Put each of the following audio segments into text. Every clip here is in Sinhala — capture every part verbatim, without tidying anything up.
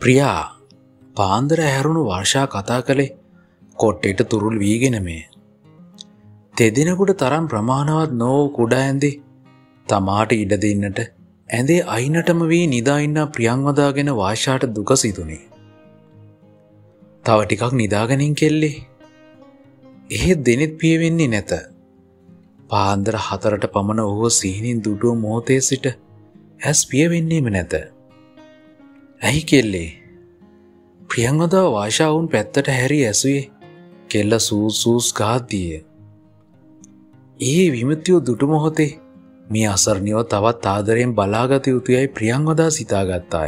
ප්‍රියා පාන්දර හැරුණු වර්ෂා කතා කළේ කොට්ටේට තුරුල් වීගෙන මේ. තෙදිනකුට තරම් ප්‍රමාණවත් නොවූ කුඩ ඇඳි තමාට ඉඩ දෙන්නට ඇඳේ අයිනටම වී නිදා ඉන්න ප්‍රියංවදා ගැන වාෂාට දුක සිතුනේ. තව ටිකක් නිදාගනින් කෙල්ලේ. එහෙත් දෙනෙත් පියවෙන්නේ නැත. පාන්දර හතරට පමණ ඔහුව සිහිනින් දුටුව මොහොතේ සිට ඇස් පියවෙන්නේම නැත. ඇයි කෙල්ලේ? ප්‍රියංවදා වාෂාවුන් පැත්තට හැරී ඇසුවේ කෙල්ල සූස් සූස් ගාද්දිය. ඒ විමුක්තිය දුටු මොහොතේ මේ අසරණියව තවත් ආදරයෙන් බලාගත යුතුයයි ප්‍රියංවදා සිතාගත්තාය.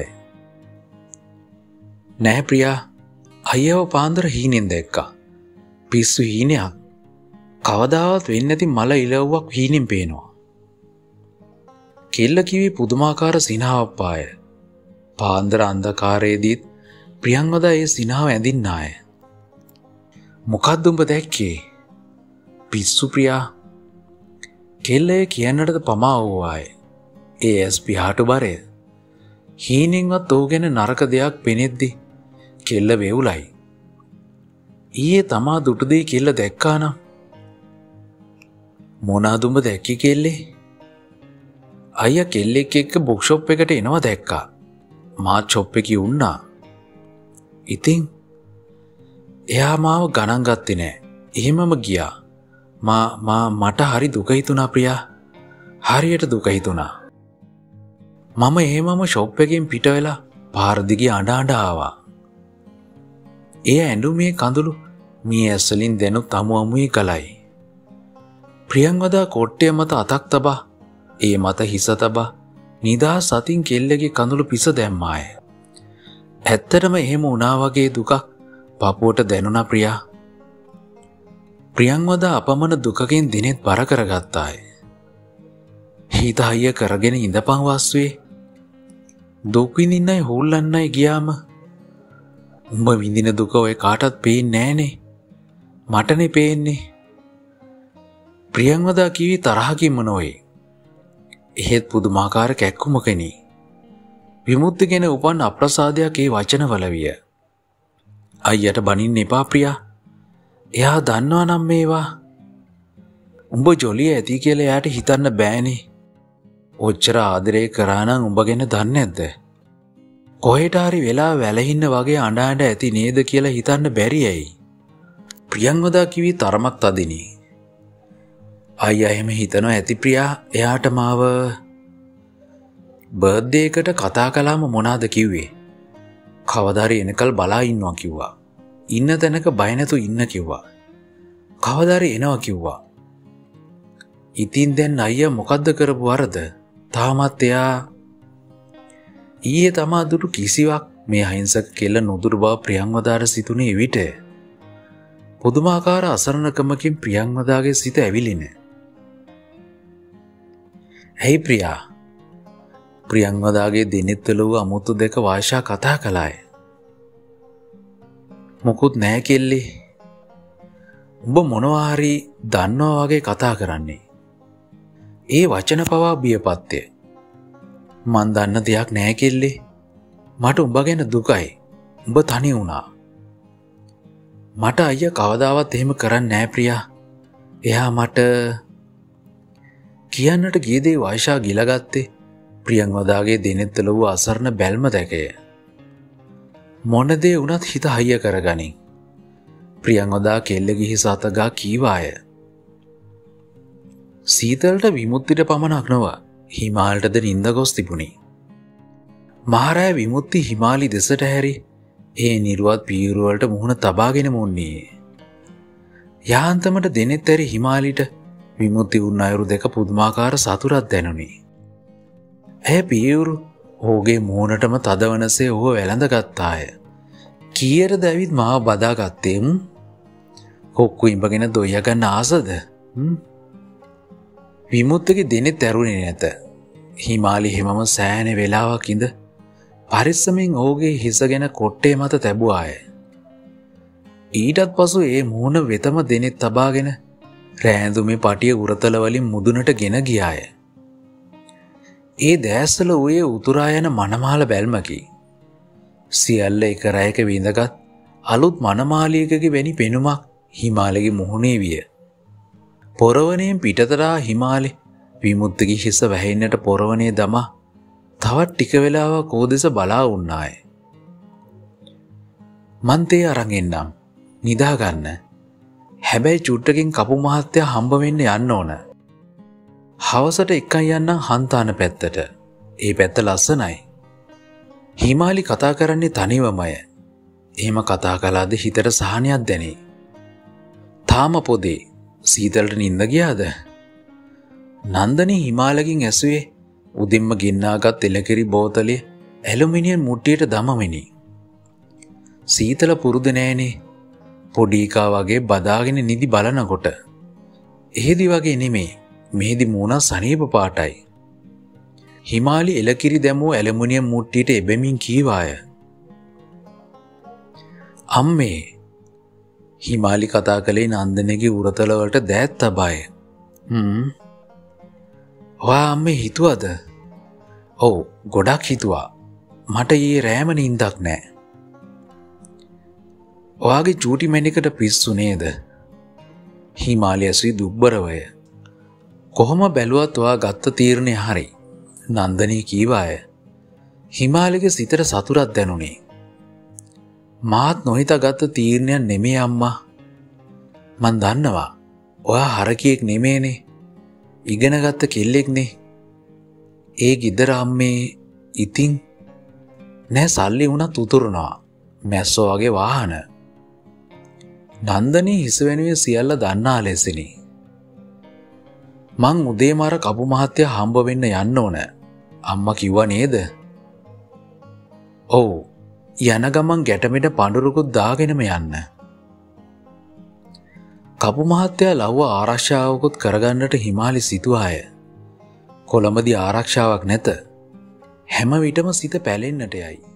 නෑ ප්‍රියා, අයියව පාන්දර හීනෙන් දැක්කා. පිස්සු හීනයක්. කවදාවත් වෙන්නේ නැති මල ඉලව්වක් හීනෙන් පේනවා. කෙල්ල කිවි පුදුමාකාර සිනහවක් පාය. පාන්දර අන්ධකාරයේදීත් ප්‍රියංවදා ඒ සිනහව ඇඳින්නාය. මොකක්ද උඹ දැක්කේ? පිස්සු ප්‍රියා. කෙල්ලේ කියන්නටද පමා වූවාය. ඒ ඇස් පිහාටු බරය. හීනෙන්වත් ඔහු ගැන නරක දෙයක් පෙනෙද්දි කෙල්ල වෙවුලයි. ඊයේ තමා දුටුදේ කෙල්ල දැක්කානම්. මොනාද උඹ දැක්කේ කෙල්ලේ? අයියා කෙල්ලෙක් එක්ක බුක් ෂොප් එකට එනවා දැක්කා. මාත් ෂොප් එකේ වුණා. ඉතින් එයා මාව ගණන් ගත්තේ නෑ. එහෙමම ගියා. මා මා මට හරි දුක හිතුණා ප්‍රියා. හරියට දුක හිතුණා. මම එහෙමම ෂොප් එකෙන් පිට වෙලා පාර දිගේ අඬ අඬ ආවා. ඒ ඇඬුමේ කඳුළු මී ඇස් වලින් දැනුත් අමු අමුයි කලයි. ප්‍රියංවදා කොට්ටය මත අතක් තබා ඒ මත හිස තබා නිදා සතින් කෙල්ලගේ කඳුළු පිස දැම්මාය. ඇත්තටම එහෙම වුණා වගේ දුකක් පපුවට දැනුණා ප්‍රියා. ප්‍රියංවදා අපමණ දුකකින් දිනෙත් බර කරගත්තාය. හිත හයිය කරගෙන ඉඳපන් වස්වේ. දුක් විඳින්නයි හුල්ලන්නයි ගියාම උඹ විඳින දුක ඔය කාටවත් පේන්නේ නෑනේ. මටනේ පේන්නේ. ප්‍රියංවදා කිවි තරහකින්ම නොවේ. එහෙත් පුදුමාකාර කැක්කුමකෙනි. විමුක්ති ගැන උපන් අප්‍රසාදයක් ඒ වචනවල විය. අයියට බනින්න එපා ප්‍රියා. එයා දන්නවා නම් මේවා. උඹ ජොලිය ඇති කියලා එයාට හිතන්න බෑනේ. ඔච්චර ආදරේ කරා නම් උඹ ගැන දන්නේ නැද්ද? කොහෙට හරි වෙලා වැලහින්න වගේ අඬ අඬ ඇති නේද කියලා හිතන්න බැරි ඇයි? ප්‍රියංවදා කිවි තරමක් තදිනි. අයියා එහෙම හිතනවා ඇති ප්‍රියා. එයාට මාව බර්ත්ඩේ එකට කතා කළාම මොනවාද කිව්වේ? කවදාරි එනකල් බලා ඉන්නවා කිව්වා. ඉන්න තැනක බය නැතු ඉන්න කිව්වා. කවදාරි එනවා කිව්වා. ඉතින් දැන් අයියා මොකද්ද කරපු වරද? තාමත් එයා ඊයේ තමා දුටු කිසිවක් මේ අහිංසක කෙල්ල නුදුරු බව ප්‍රියංවදාට සිතුනේ විට. පුදුමාකාර අසරණකමකින් ප්‍රියංවදාගේ සිත ඇවිලිනේ. ඇයි ප්‍රියා? ප්‍රියංවදාගේ දිනෙත්වල වූ අමුතු දෙක වාෂා කතා කළාය. මොකුත් නෑ කෙල්ලේ. උඹ මොනවා හරි දන්නවා වගේ කතා කරන්නේ. ඒ වචන පවා බියපත්ය. මන් දන්න දෙයක් නෑ කෙල්ලේ. මට උඹ ගැන දුකයි. උඹ තනි වුණා. මට අයියා කවදාවත් එහෙම කරන්නේ නෑ ප්‍රියා. එයා මට කියන්නට ගිය දේ වාෂා ගිලගත්තේ ප්‍රියංවදාගේ දිනෙත්වල වූ අසරණ බැල්ම දැකය. මොන දේ වුණත් හිත හයිය කරගනින්. ප්‍රියංවදා කෙල්ලගේ හිස අතගා කීවාය. සීතලට විමුක්තිට පමණක් නොව හිමාලටද නින්ද ගොස් තිබුණි. මහරෑ විමුක්ති හිමාලි දෙසට හැරි ඒ නිරුවත් පීරුවලට මුහුණ තබාගෙන මුන්නේ. යාන්තමට දෙනෙත් ඇරි හිමාලිට විමුක්ති උන් අයුරු දෙක පුදුමාකාර සතුටක් දැනුනි. ඇය පීවුරු ඔහුගේ මුහුණටම තදවනසේ ඔහුව වැළඳගත්තාය. කීයටද ඇවිත් මාව බදාගත්තේම්? කොක්කු ඉඹගෙන දොయ్య ගන්න ආසද? විමුක්තිගේ දෙනෙත් ඇරුණේ නැත. හිමාලි හිමම සෑහෙන වෙලාවක් ඉඳ පරිස්සමෙන් ඔහුගේ හිස ගැන කොට්ටේ මත තැබුවාය. ඊටත් පසු ඒ මුහුණ වෙතම දෙනෙත් තබාගෙන රෑඳුමේ පටිය උරතල වලින් මුදුනට ගෙන ගියාය. ඒ දෑස්වල වූයේ උතුරා යන මනමාල බැල්මකි. සියල්ල එක රැයක විඳගත් අලුත් මනමාලියකගේ වැනි පෙනුමක් හිමාලයේ මුහුණේ විය. පොරවණයෙන් පිටතරා හිමාලේ විමුක්තිගේ හිස වැහෙන්නට පොරවණේ දමා තවත් ටික වෙලාවක් ඕදෙස බලා වුණාය. මන් තේ අරන් එන්නම් නිදා ගන්න. හැබැයි චුට්ටකින් කපු මහත්තයා හම්බ වෙන්න යන්න ඕන. හවසට එක්කන් යන්නම් හන්තාන පැත්තට. ඒ පැත්ත ලස්සනයි. හිමාලි කතා කරන්නේ තනිවමය. එහෙම කතා කළාද හිතට සහනයක් දැනේ. තාම පොදේ සීතලට නිින්ද ගියාද? නන්දනී හිමාලකින් ඇසුවේ උදින්ම ගෙන්නාගත් එලකිරි බෝතලේ ඇලුමිනියම් මුට්ටියට දමමිනි. සීතල පුරුදු නෑනේ. පොඩි එකා වගේ බදාගෙන නිදි බලනකොට. එහෙදි වගේ නෙමේ. මෙහෙදි මූණ සනීප පාටයි. හිමාලි එලකිරි දැමූ ඇලුමිනියම් මුට්ටියට එබෙමින් කීවාය. අම්මේ. හිමාලි කතා කළේ නන්දනගේ උරතල වලට දෑත් තබාය. හ්ම්. ඔයා අම්මේ හිතුවද? ඔව් ගොඩක් හිතුවා. මට ඊයේ රෑම නිින්දක් නෑ. ඔයාගේ චූටි මැණිකට පිස්සු නේද? හිමාලි ඇසී දුබ්බරවය. කොහොම බැලුවත් ඔයා ගත්ත තීරණය හරි. නන්දනී කීවාය. හිමාලිගේ සිතට සතුටක් දැනුනේ. මාත් නොහිතා ගත්ත තීරණයක් නෙමෙයි අම්මා. මන් දන්නවා. ඔයා හරකියෙක් නෙමේනේ. ඉගෙන ගත්ත කෙල්ලෙක්නේ. ඒ ගෙදර අම්මේ ඉතින් නෑ සල්ලි වුණත් උතුරනවා. මැස්සෝ වගේ වාහන. නන්දනී හිස වෙනුවේ සියල්ල දන්නා ලෙසිනි. මං උදේම අර කපු මහත්තයා හම්බ වෙන්න යන්න ඕන. අම්මා කිව්වා නේද? ඔව්. යන ගමන් ගැටමෙට පඳුරුකුත් දාගෙනම යන්න. කපු මහත්තයා ලව්ව ආරක්ෂාවකුත් කරගන්නට හිමාලි සිතුවාය. කොළඹදී ආරක්ෂාවක් නැත. හැම විටම සිත පැලෙන්නට යයි.